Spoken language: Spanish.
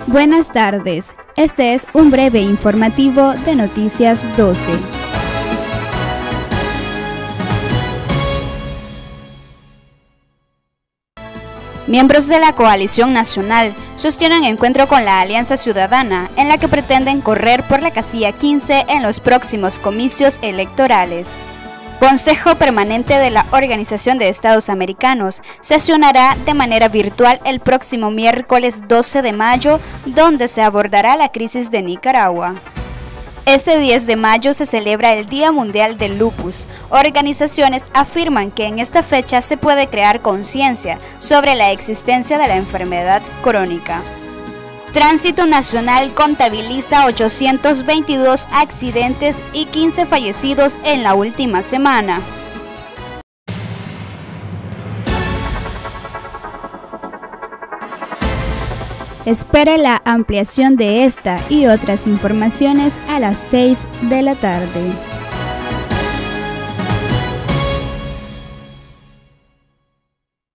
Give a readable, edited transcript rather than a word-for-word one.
Buenas tardes, este es un breve informativo de Noticias 12. Miembros de la Coalición Nacional sostienen encuentro con la Alianza Ciudadana en la que pretenden correr por la casilla 15 en los próximos comicios electorales. Consejo Permanente de la Organización de Estados Americanos sesionará de manera virtual el próximo miércoles 12 de mayo, donde se abordará la crisis de Nicaragua. Este 10 de mayo se celebra el Día Mundial del Lupus. Organizaciones afirman que en esta fecha se puede crear conciencia sobre la existencia de la enfermedad crónica. Tránsito Nacional contabiliza 822 accidentes y 15 fallecidos en la última semana. Espere la ampliación de esta y otras informaciones a las 6 de la tarde.